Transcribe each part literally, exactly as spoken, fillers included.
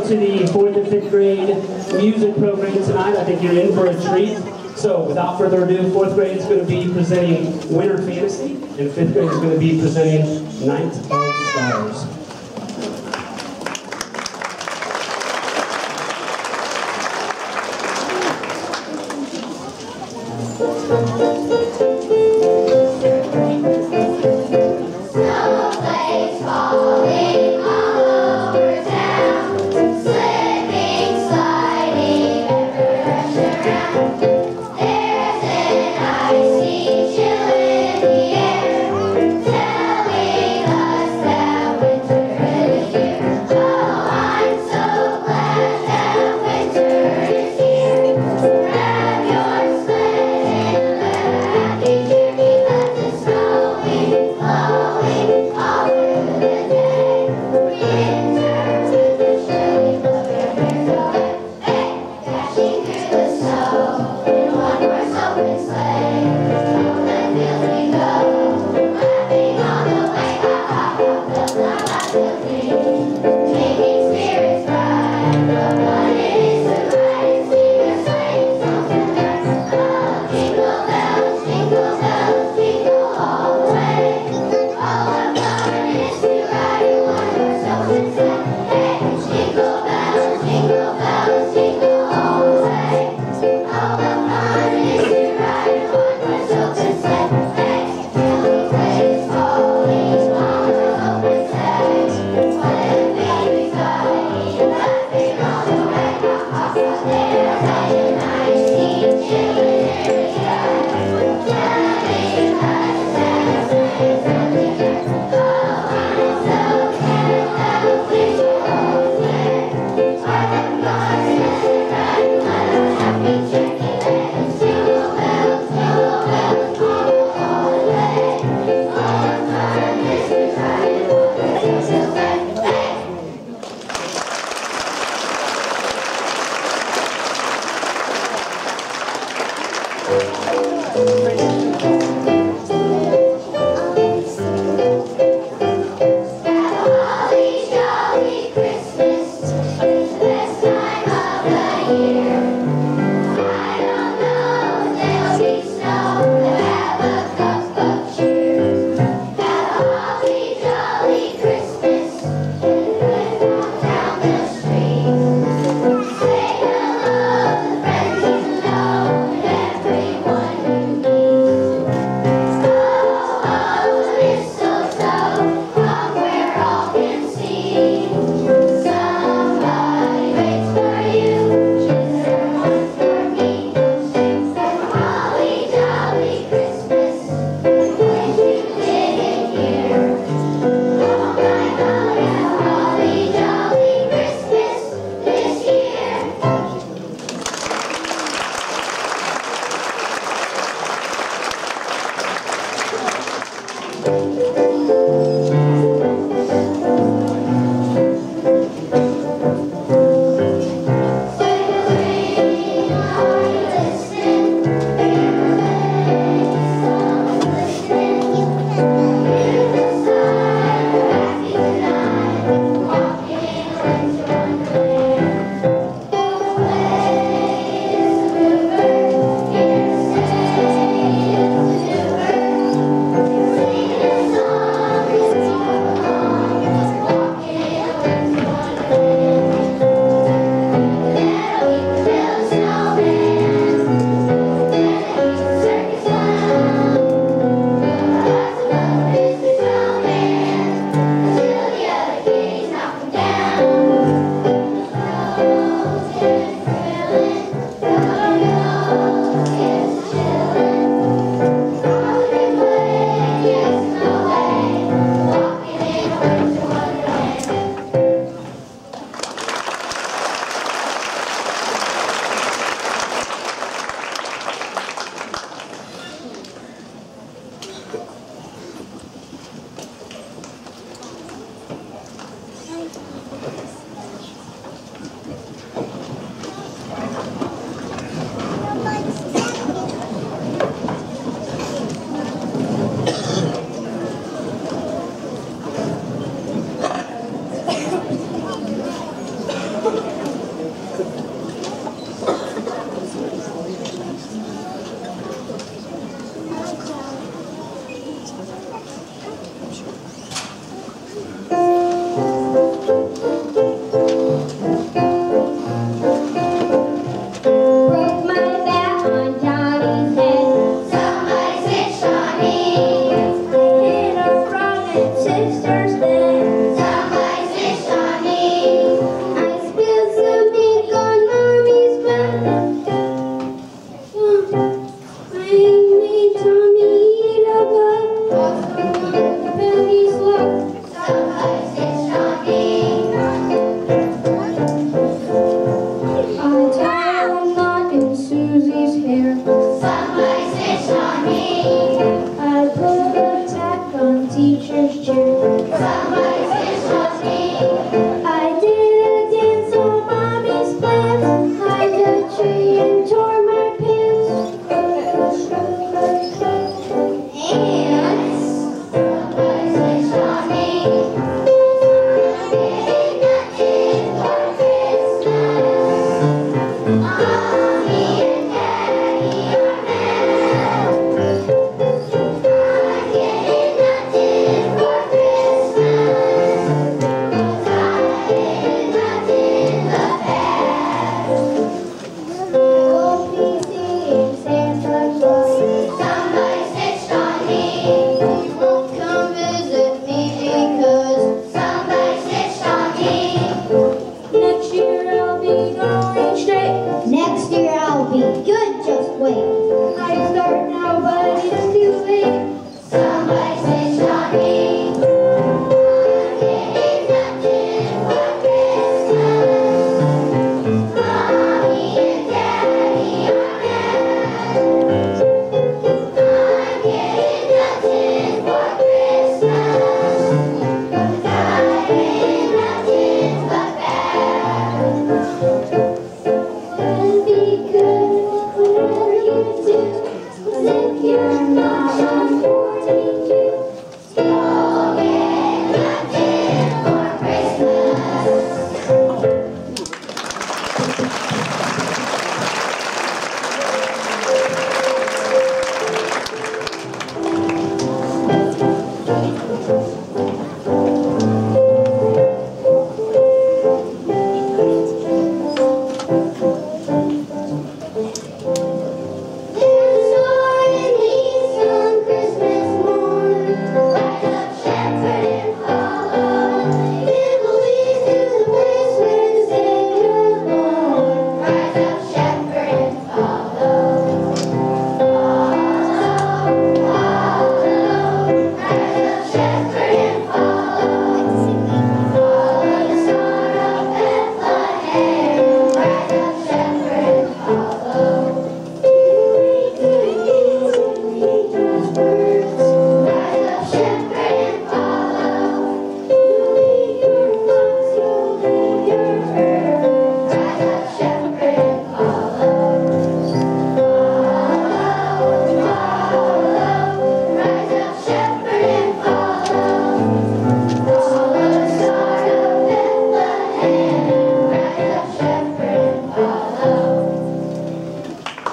to the fourth and fifth grade music program tonight. I think you're in for a treat. So without further ado, fourth grade is going to be presenting Winter Fantasy, and fifth grade is going to be presenting Night of Stars. Snowflakes falling all over town, slipping, sliding, ever rush around. There's an icy chill in the air, telling us that winter is here. Oh, I'm so glad that winter is here. Grab your sled and let it cheer, because it's snowing, blowing all through the day. Winter with the chilly blow your hair so wet. Hey, dashing through the snow in one horse open sleigh. Over the fields we go, laughing all the way. Ha ha ha, bells not loud to ring, making spirits bright. What fun it is to ride and sing a sleighing song tonight. Oh, jingle bells, jingle bells, jingle all the way. Oh, what fun it is to ride in one horse open sleigh. Hey, jingle bells, jingle bells, jingle all the way. Oh, what fun it is to ride in one horse open sleigh. Hey, snowflakes falling on the open sleigh. What a baby crying, laughing all the way. Ha ha ha, there's an icy chill in the air, telling us that winter is here. Oh, I'm so glad that winter is here. Spark up your sled and let us happy journey. Let's jingle bells, jingle bells, jingle all the way. Oh, what fun it is to ride in one horse open sleigh. Hey! Have a holly jolly Christmas. It's the best time of the year. I don't know if there'll be snow, but have a cup of cheer. Have a holly jolly Christmas, and put on down the street. Say hello to friends you know and everyone you meet.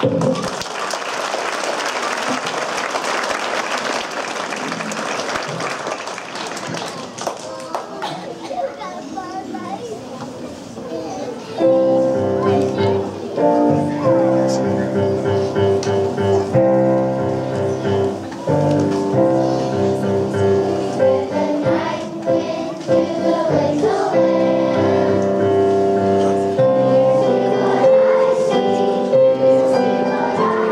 Here's what I see, here's what I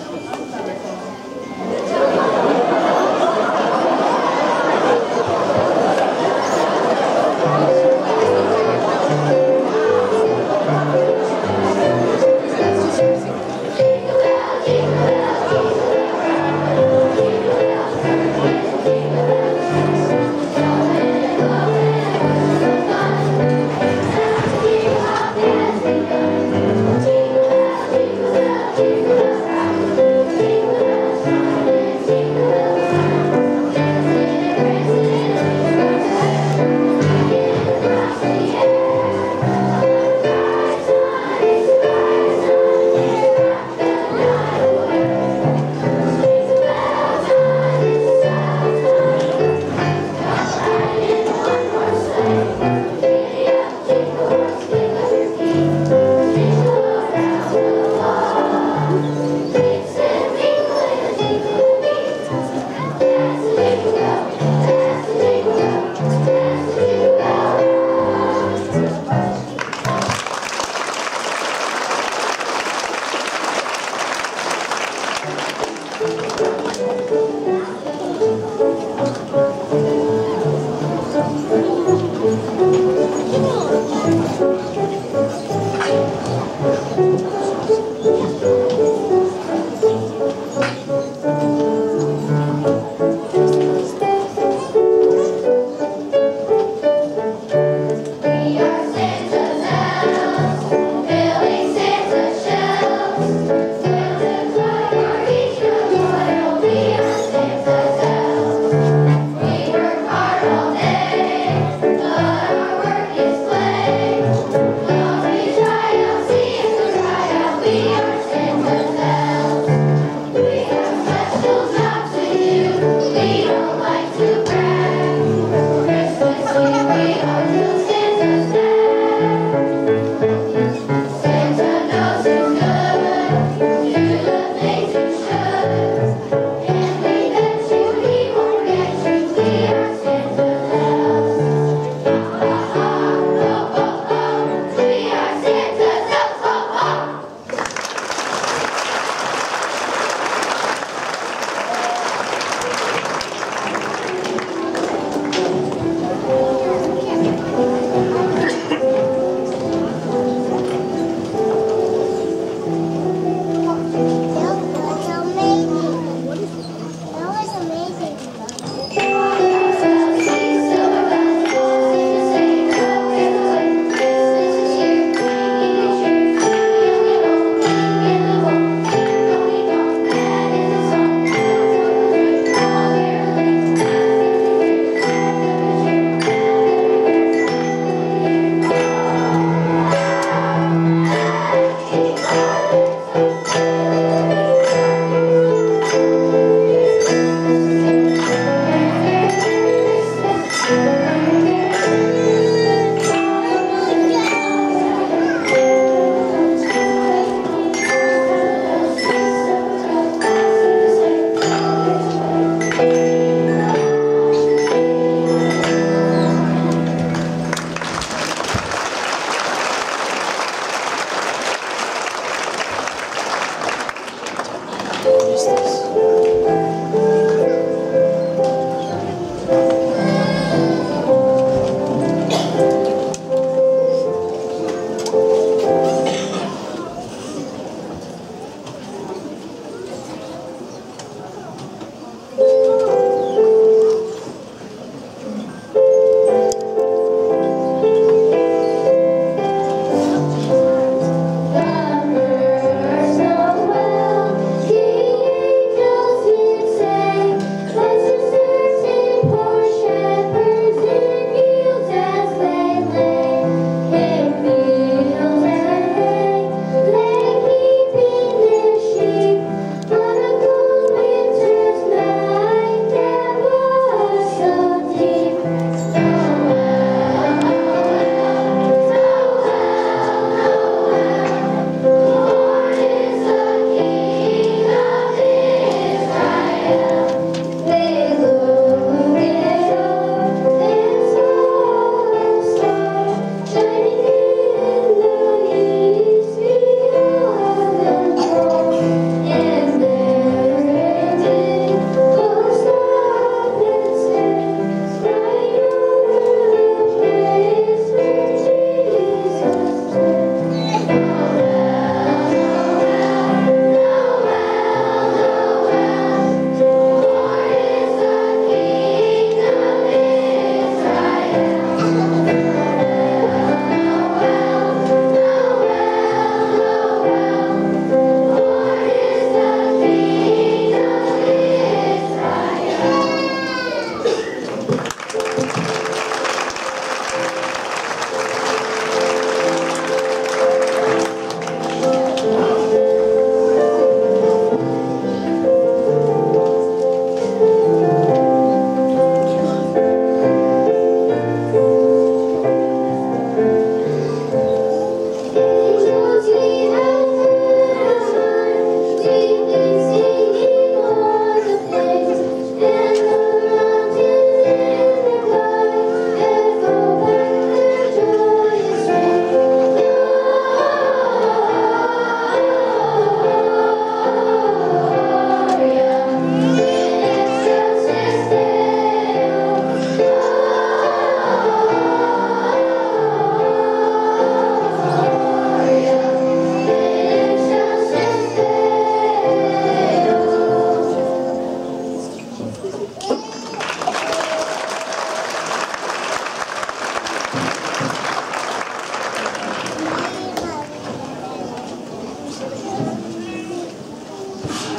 The birds know well, King Angels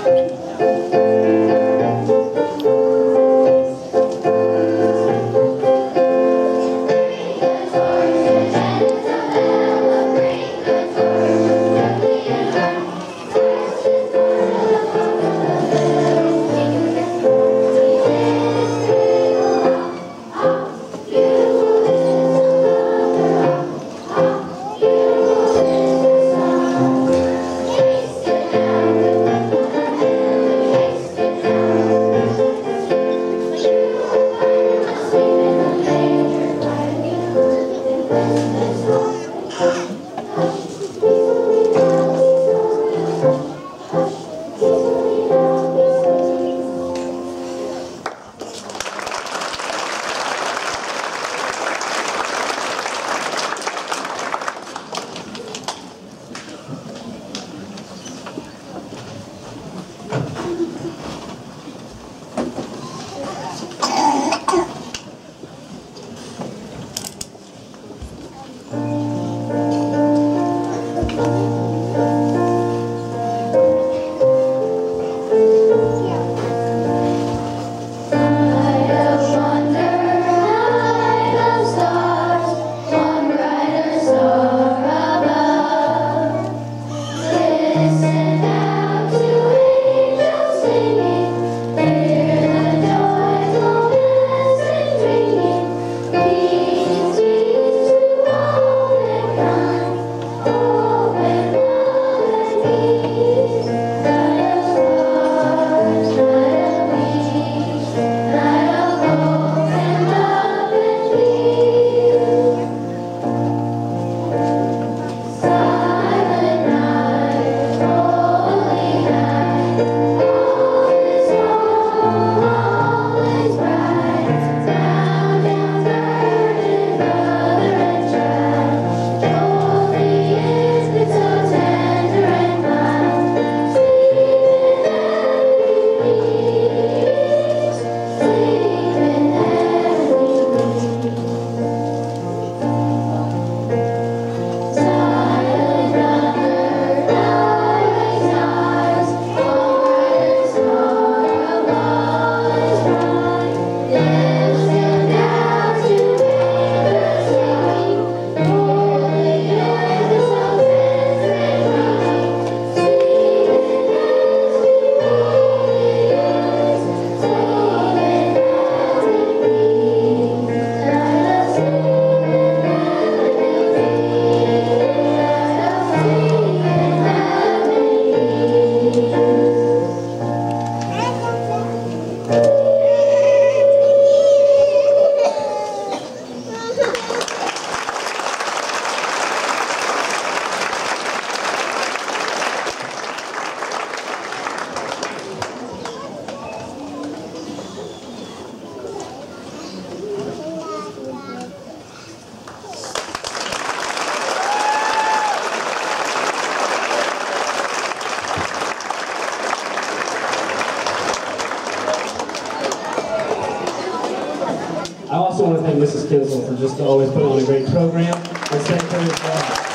I also want to thank Missus Kinsel for just always putting on a great program and Secretary as well.